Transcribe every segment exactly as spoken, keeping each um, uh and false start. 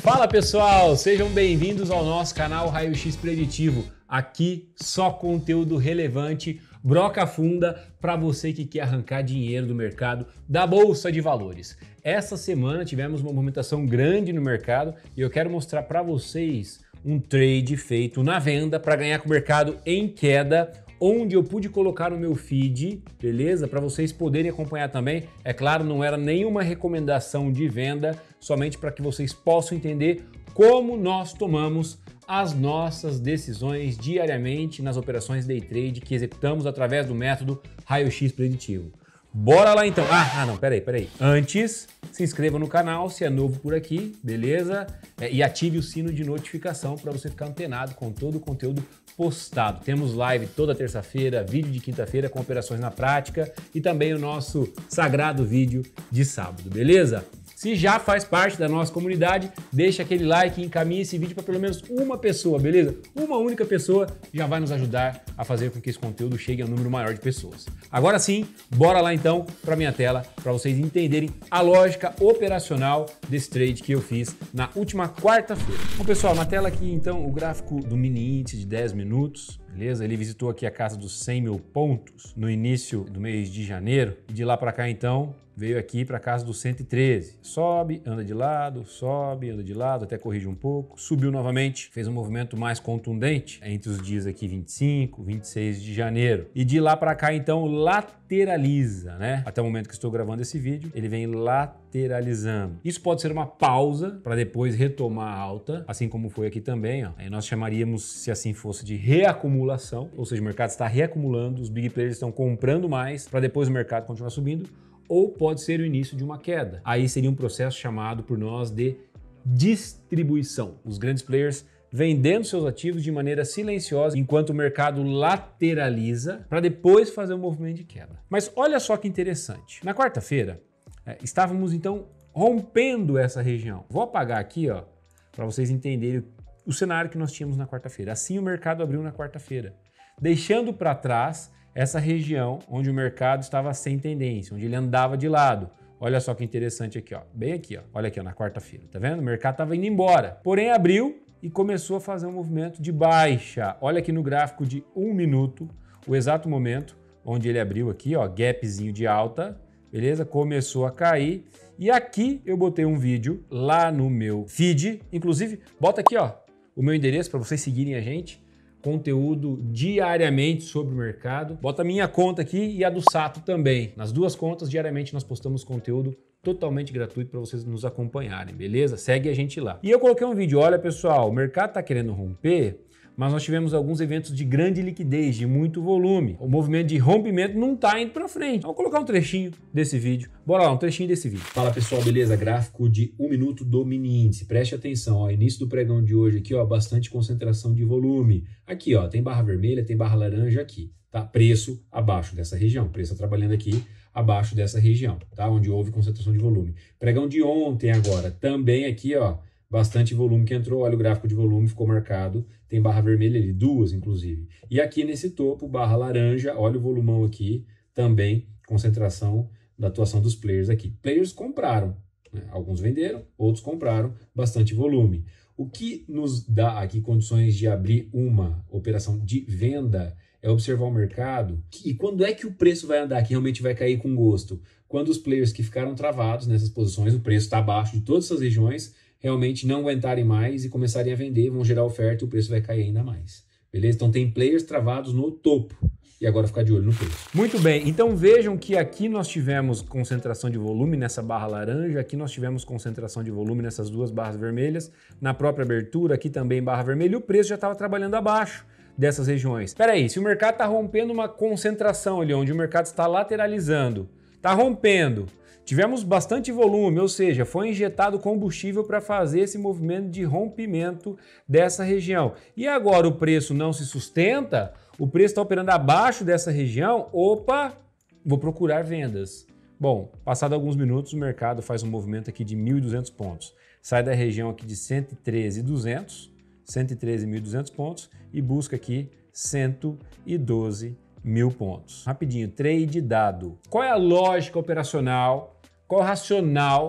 Fala pessoal, sejam bem-vindos ao nosso canal Raio X Preditivo. Aqui só conteúdo relevante, broca funda para você que quer arrancar dinheiro do mercado da Bolsa de Valores. Essa semana tivemos uma movimentação grande no mercado e eu quero mostrar para vocês um trade feito na venda para ganhar com o mercado em queda, onde eu pude colocar no meu feed, beleza? Para vocês poderem acompanhar também. É claro, não era nenhuma recomendação de venda, somente para que vocês possam entender como nós tomamos as nossas decisões diariamente nas operações day trade que executamos através do método Raio X Preditivo. Bora lá então! Ah, ah não, peraí, peraí. Antes, se inscreva no canal se é novo por aqui, beleza? É, e ative o sino de notificação para você ficar antenado com todo o conteúdo postado. Temos live toda terça-feira, vídeo de quinta-feira com operações na prática e também o nosso sagrado vídeo de sábado, beleza? Se já faz parte da nossa comunidade, deixa aquele like e encaminhe esse vídeo para pelo menos uma pessoa, beleza? Uma única pessoa já vai nos ajudar a fazer com que esse conteúdo chegue a um número maior de pessoas. Agora sim, bora lá então para minha tela para vocês entenderem a lógica operacional desse trade que eu fiz na última quarta-feira. Bom pessoal, na tela aqui então o gráfico do mini índice de dez minutos, beleza? Ele visitou aqui a casa dos cem mil pontos no início do mês de janeiro e de lá para cá então veio aqui para casa do cento e treze. Sobe, anda de lado, sobe, anda de lado, até corrige um pouco. Subiu novamente, fez um movimento mais contundente entre os dias aqui vinte e cinco, vinte e seis de janeiro. E de lá para cá, então, lateraliza, né? Até o momento que estou gravando esse vídeo, ele vem lateralizando. Isso pode ser uma pausa para depois retomar a alta, assim como foi aqui também, ó. Aí nós chamaríamos, se assim fosse, de reacumulação, ou seja, o mercado está reacumulando, os big players estão comprando mais para depois o mercado continuar subindo, ou pode ser o início de uma queda. Aí seria um processo chamado por nós de distribuição. Os grandes players vendendo seus ativos de maneira silenciosa enquanto o mercado lateraliza para depois fazer um movimento de queda. Mas olha só que interessante. Na quarta-feira, é, estávamos então rompendo essa região. Vou apagar aqui, ó, para vocês entenderem o cenário que nós tínhamos na quarta-feira. Assim o mercado abriu na quarta-feira, deixando para trás essa região onde o mercado estava sem tendência, onde ele andava de lado. Olha só que interessante aqui, ó, bem aqui, ó. Olha aqui, ó, na quarta-feira, tá vendo? O mercado estava indo embora, porém abriu e começou a fazer um movimento de baixa. Olha aqui no gráfico de um minuto, o exato momento onde ele abriu aqui, ó, gapzinho de alta, beleza? Começou a cair e aqui eu botei um vídeo lá no meu feed, inclusive bota aqui, ó, o meu endereço para vocês seguirem a gente. Conteúdo diariamente sobre o mercado. Bota a minha conta aqui e a do Sato também. Nas duas contas, diariamente nós postamos conteúdo totalmente gratuito para vocês nos acompanharem, beleza? Segue a gente lá. E eu coloquei um vídeo, olha pessoal, o mercado está querendo romper, mas nós tivemos alguns eventos de grande liquidez, de muito volume. O movimento de rompimento não está indo para frente. Vou colocar um trechinho desse vídeo. Bora lá, um trechinho desse vídeo. Fala pessoal, beleza? Gráfico de um minuto do mini índice. Preste atenção, ó, início do pregão de hoje aqui, ó, bastante concentração de volume. Aqui, ó, tem barra vermelha, tem barra laranja aqui, tá? Preço abaixo dessa região. Preço tá trabalhando aqui abaixo dessa região, tá? Onde houve concentração de volume. Pregão de ontem agora, também aqui, ó, bastante volume que entrou, olha o gráfico de volume, ficou marcado, tem barra vermelha ali, duas inclusive. E aqui nesse topo, barra laranja, olha o volumão aqui, também concentração da atuação dos players aqui. Players compraram, né? Alguns venderam, outros compraram, bastante volume. O que nos dá aqui condições de abrir uma operação de venda é observar o mercado e quando é que o preço vai andar, que realmente vai cair com gosto. Quando os players que ficaram travados nessas posições, o preço está abaixo de todas essas regiões, realmente não aguentarem mais e começarem a vender, vão gerar oferta e o preço vai cair ainda mais. Beleza? Então tem players travados no topo. E agora ficar de olho no preço. Muito bem, então vejam que aqui nós tivemos concentração de volume nessa barra laranja, aqui nós tivemos concentração de volume nessas duas barras vermelhas, na própria abertura aqui também barra vermelha e o preço já estava trabalhando abaixo dessas regiões. Espera aí, se o mercado está rompendo uma concentração ali, onde o mercado está lateralizando, está rompendo, tivemos bastante volume, ou seja, foi injetado combustível para fazer esse movimento de rompimento dessa região. E agora o preço não se sustenta, o preço está operando abaixo dessa região, opa, vou procurar vendas. Bom, passado alguns minutos o mercado faz um movimento aqui de mil e duzentos pontos. Sai da região aqui de cento e treze mil e duzentos, cento e treze mil e duzentos pontos e busca aqui cento e doze mil pontos. Rapidinho, trade dado. Qual é a lógica operacional, qual é o racional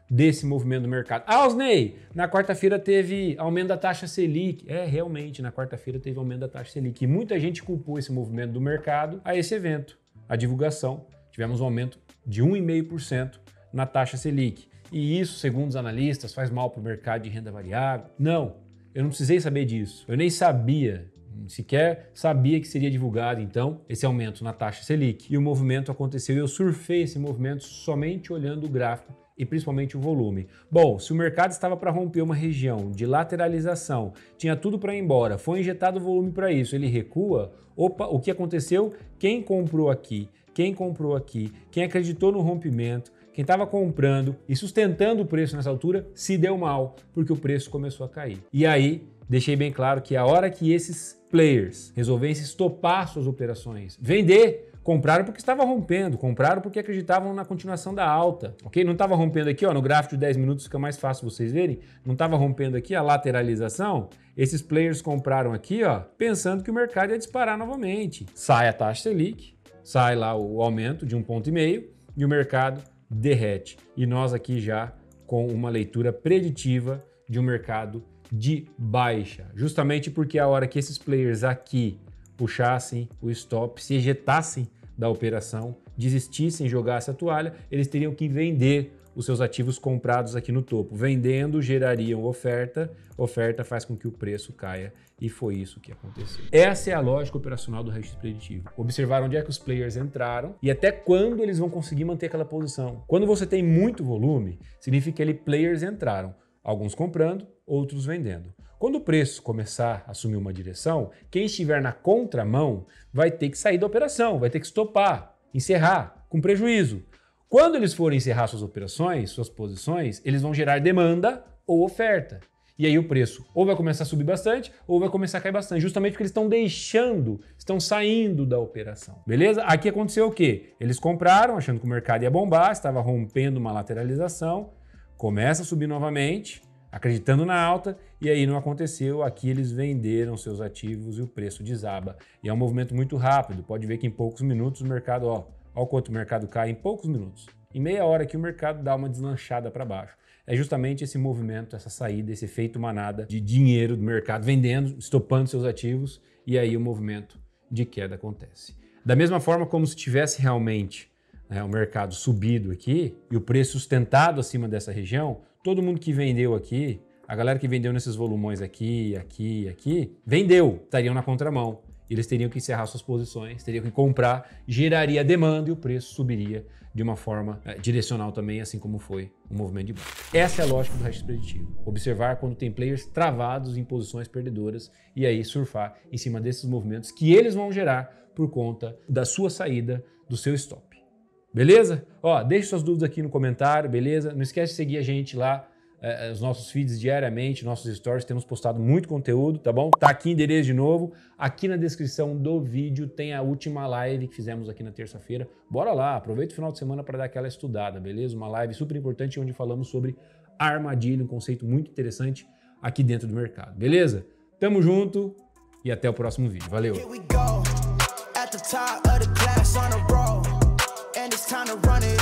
desse movimento do mercado. Ah, Osnei, na quarta-feira teve aumento da taxa Selic. É, realmente, na quarta-feira teve aumento da taxa Selic. E muita gente culpou esse movimento do mercado a esse evento, a divulgação. Tivemos um aumento de um vírgula cinco por cento na taxa Selic. E isso, segundo os analistas, faz mal para o mercado de renda variável. Não, eu não precisei saber disso. Eu nem sabia, sequer sabia que seria divulgado, então, esse aumento na taxa Selic. E o movimento aconteceu e eu surfei esse movimento somente olhando o gráfico e principalmente o volume. Bom, se o mercado estava para romper uma região de lateralização, tinha tudo para ir embora, foi injetado volume para isso, ele recua, opa, o que aconteceu? Quem comprou aqui, quem comprou aqui, quem acreditou no rompimento, quem estava comprando e sustentando o preço nessa altura se deu mal, porque o preço começou a cair. E aí, deixei bem claro que a hora que esses players resolvessem estopar suas operações, vender, compraram porque estava rompendo, compraram porque acreditavam na continuação da alta, ok? Não estava rompendo aqui, ó, no gráfico de dez minutos fica mais fácil vocês verem, não estava rompendo aqui a lateralização, esses players compraram aqui, ó, pensando que o mercado ia disparar novamente. Sai a taxa Selic, sai lá o aumento de um ponto e meio e o mercado derrete. E nós aqui já com uma leitura preditiva de um mercado de baixa, justamente porque a hora que esses players aqui puxassem o stop, se ejetassem da operação, desistissem, jogassem a toalha, eles teriam que vender os seus ativos comprados aqui no topo. Vendendo, gerariam oferta, oferta faz com que o preço caia e foi isso que aconteceu. Essa é a lógica operacional do raio-x preditivo. Observar onde é que os players entraram e até quando eles vão conseguir manter aquela posição. Quando você tem muito volume, significa que ali players entraram, alguns comprando, outros vendendo. Quando o preço começar a assumir uma direção, quem estiver na contramão vai ter que sair da operação, vai ter que estopar, encerrar, com prejuízo. Quando eles forem encerrar suas operações, suas posições, eles vão gerar demanda ou oferta. E aí o preço ou vai começar a subir bastante ou vai começar a cair bastante, justamente porque eles estão deixando, estão saindo da operação. Beleza? Aqui aconteceu o quê? Eles compraram achando que o mercado ia bombar, estava rompendo uma lateralização, começa a subir novamente, acreditando na alta, e aí não aconteceu. Aqui eles venderam seus ativos e o preço desaba. E é um movimento muito rápido, pode ver que em poucos minutos o mercado, ó, olha o quanto o mercado cai em poucos minutos. Em meia hora que o mercado dá uma deslanchada para baixo. É justamente esse movimento, essa saída, esse efeito manada de dinheiro do mercado vendendo, estopando seus ativos, e aí o movimento de queda acontece. Da mesma forma como se tivesse realmente, né, o mercado subido aqui e o preço sustentado acima dessa região, todo mundo que vendeu aqui, a galera que vendeu nesses volumões aqui, aqui, aqui, vendeu, estariam na contramão. Eles teriam que encerrar suas posições, teriam que comprar, geraria demanda e o preço subiria de uma forma é, direcional também, assim como foi o movimento de baixa. Essa é a lógica do raio-x preditivo. Observar quando tem players travados em posições perdedoras e aí surfar em cima desses movimentos que eles vão gerar por conta da sua saída do seu stop. Beleza? Ó, deixe suas dúvidas aqui no comentário, beleza? Não esquece de seguir a gente lá, eh, os nossos feeds diariamente, nossos stories, temos postado muito conteúdo, tá bom? Tá aqui o endereço de novo, aqui na descrição do vídeo tem a última live que fizemos aqui na terça-feira. Bora lá, aproveita o final de semana para dar aquela estudada, beleza? Uma live super importante onde falamos sobre armadilha, um conceito muito interessante aqui dentro do mercado, beleza? Tamo junto e até o próximo vídeo. Valeu! It's time to run it